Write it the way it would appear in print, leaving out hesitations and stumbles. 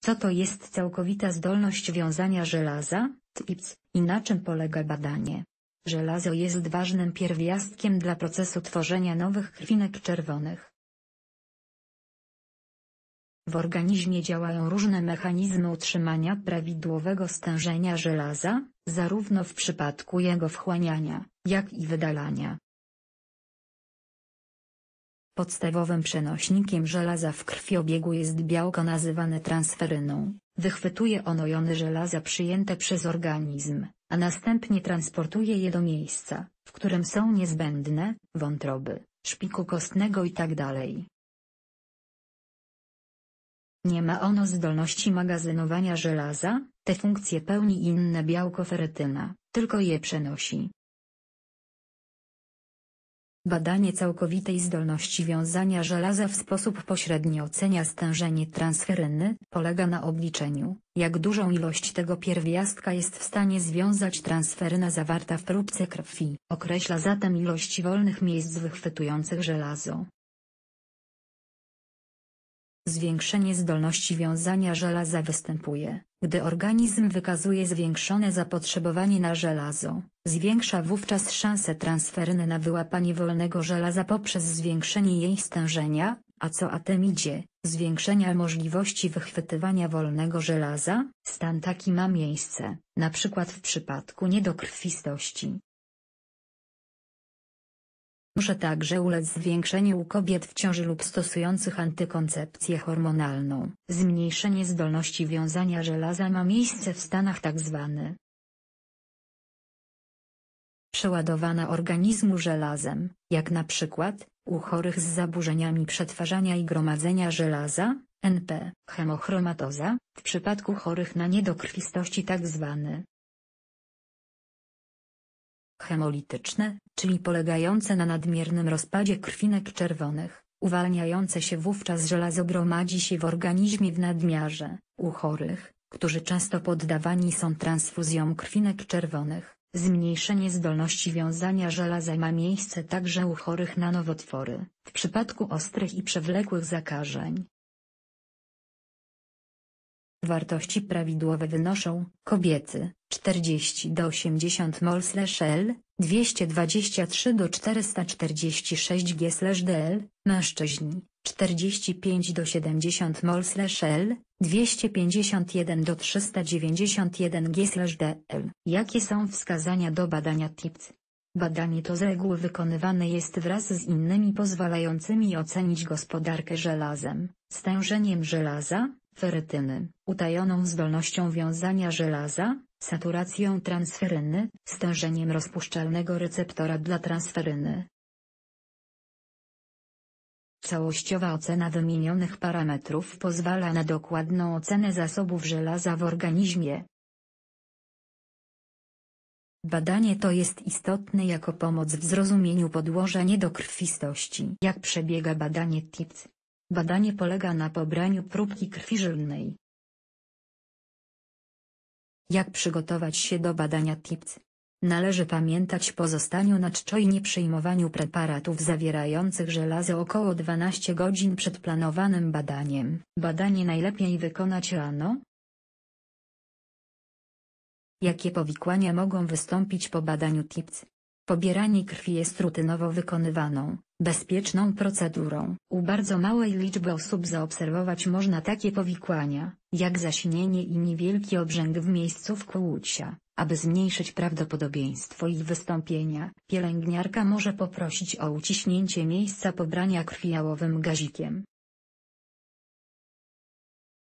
Co to jest całkowita zdolność wiązania żelaza, TIPS, i na czym polega badanie? Żelazo jest ważnym pierwiastkiem dla procesu tworzenia nowych krwinek czerwonych. W organizmie działają różne mechanizmy utrzymania prawidłowego stężenia żelaza, zarówno w przypadku jego wchłaniania, jak i wydalania. Podstawowym przenośnikiem żelaza w krwiobiegu jest białko nazywane transferyną. Wychwytuje ono jony żelaza przyjęte przez organizm, a następnie transportuje je do miejsca, w którym są niezbędne, wątroby, szpiku kostnego itd. Nie ma ono zdolności magazynowania żelaza, te funkcje pełni inne białko ferytyna, tylko je przenosi. Badanie całkowitej zdolności wiązania żelaza w sposób pośredni ocenia stężenie transferyny, polega na obliczeniu, jak dużą ilość tego pierwiastka jest w stanie związać transferyna zawarta w próbce krwi. Określa zatem ilość wolnych miejsc wychwytujących żelazo. Zwiększenie zdolności wiązania żelaza występuje, gdy organizm wykazuje zwiększone zapotrzebowanie na żelazo. Zwiększa wówczas szanse transferyny na wyłapanie wolnego żelaza poprzez zwiększenie jej stężenia, a co za tym idzie, zwiększenia możliwości wychwytywania wolnego żelaza. Stan taki ma miejsce, np. w przypadku niedokrwistości. Może także ulec zwiększeniu u kobiet w ciąży lub stosujących antykoncepcję hormonalną. Zmniejszenie zdolności wiązania żelaza ma miejsce w stanach tzw. przeładowania organizmu żelazem, jak np. u chorych z zaburzeniami przetwarzania i gromadzenia żelaza, NP, hemochromatoza, w przypadku chorych na niedokrwistości tzw. hemolityczne, czyli polegające na nadmiernym rozpadzie krwinek czerwonych, uwalniające się wówczas żelazo gromadzi się w organizmie w nadmiarze. U chorych, którzy często poddawani są transfuzjom krwinek czerwonych, zmniejszenie zdolności wiązania żelaza ma miejsce także u chorych na nowotwory, w przypadku ostrych i przewlekłych zakażeń. Wartości prawidłowe wynoszą: kobiety 40 do 80 mol/L, 223 do 446 g/dl, mężczyźni 45 do 70 mol/L, 251 do 391 g/dl. Jakie są wskazania do badania TIPS? Badanie to z reguły wykonywane jest wraz z innymi pozwalającymi ocenić gospodarkę żelazem, stężeniem żelaza, ferytyny, utajoną zdolnością wiązania żelaza, saturacją transferyny, stężeniem rozpuszczalnego receptora dla transferyny. Całościowa ocena wymienionych parametrów pozwala na dokładną ocenę zasobów żelaza w organizmie. Badanie to jest istotne jako pomoc w zrozumieniu podłoża niedokrwistości. Jak przebiega badanie TIPS? Badanie polega na pobraniu próbki krwi żylnej. Jak przygotować się do badania TIPS? Należy pamiętać po zostaniu na czczo i nieprzyjmowaniu preparatów zawierających żelazo około 12 godzin przed planowanym badaniem. Badanie najlepiej wykonać rano. Jakie powikłania mogą wystąpić po badaniu TIPS? Pobieranie krwi jest rutynowo wykonywaną, bezpieczną procedurą. U bardzo małej liczby osób zaobserwować można takie powikłania, jak zasinienie i niewielki obrzęk w miejscu wkłucia. Aby zmniejszyć prawdopodobieństwo ich wystąpienia, pielęgniarka może poprosić o uciśnięcie miejsca pobrania krwi jałowym gazikiem.